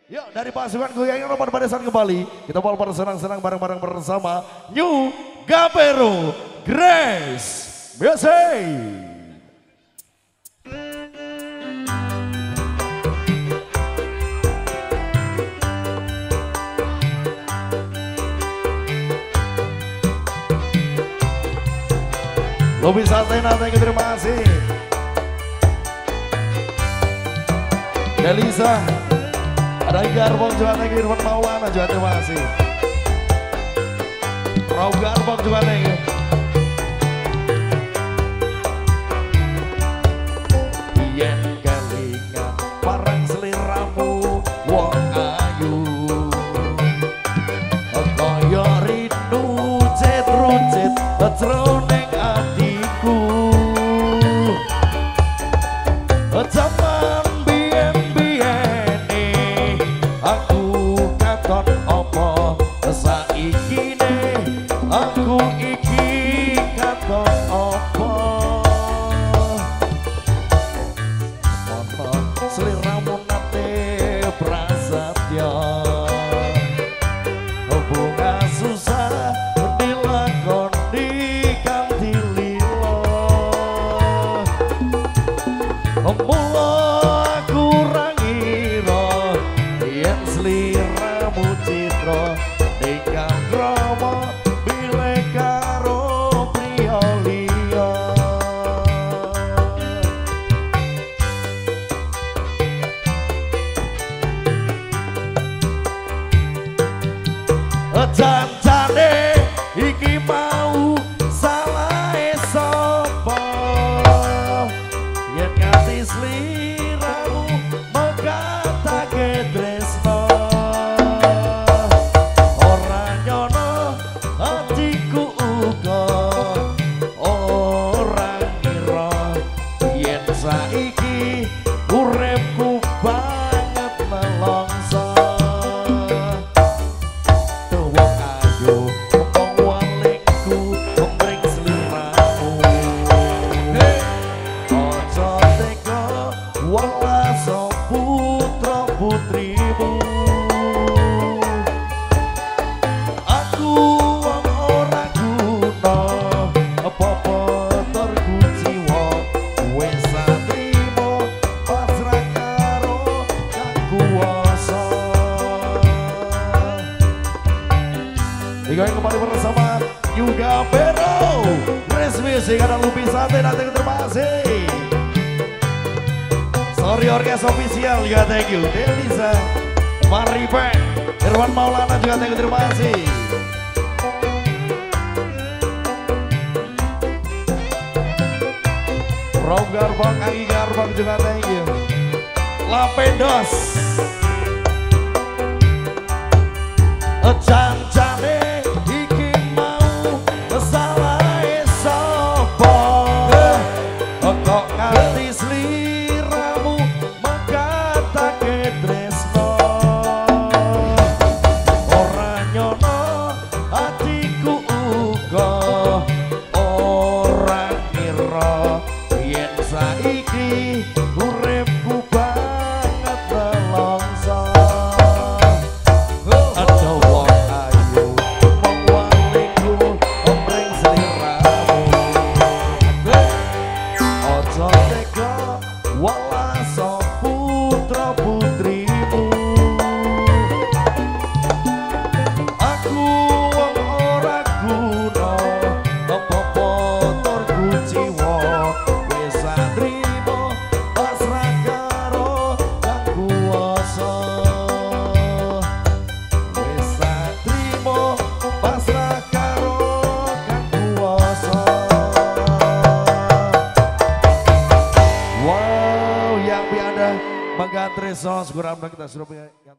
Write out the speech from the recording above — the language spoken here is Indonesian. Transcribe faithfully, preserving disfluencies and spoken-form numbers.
Yuk dari pasukan goyang nomor barisan kembali. Kita mau bersenang-senang bareng-bareng bersama New Gapero Grace Music. Lebih santai nanti, terima kasih Delisa, ada Garbong juga nih, Irfan Maulana juga terima kasih. Raw Garbong juga nih. Yen kelingan parang seliramu wong ayu, kaya rindu cet-rucet jroning atiku. Zaman biyen-biyene aku katon apa saiki ne aku iki katon apa. Ono sliramu nate prasetya bunga susah dilakoni kanthi lila. Mula aku ra ngira yen sliramu citra ingkang krama bilih karo priya liya. Jan-jane iki mau salahe sapa yen ngati sliramu megatake tresno. Ora nyono atiku uga ora ngira yen saiki uripku banget nelongso. Walaso putra putrimu aku wong ora guna apa-apa torku jiwa wis satrimo pasrah karo kang kuwasa. Digoyang kembali bersama New Gapero Grace Music. Ada Lupi Sate nanti, terima kasih. Sorry Orkes Official juga thank you. Delisa, Maripe, Irfan Maulana juga thank you, terima kasih. Raw Garbong, Anggi Garbong juga thank you. Lapendos, Jan-jane iki mau salahe sapa kok nganti sliramu megatake tresno. Ora nyono atiku uga ora ngira yen saiki uripku banget nelongso. Ada wong ayu wong waliku omring sliramu, ojo tega walaso putra putrimu. Aku wong ora guna apa-apa torku jiwa wis satrimo pasrah karo kang kuwasa. Wis satrimo pasrah karo kang kuwasa. Wow, yang biada Mangga Tresos Guram kita Surabaya.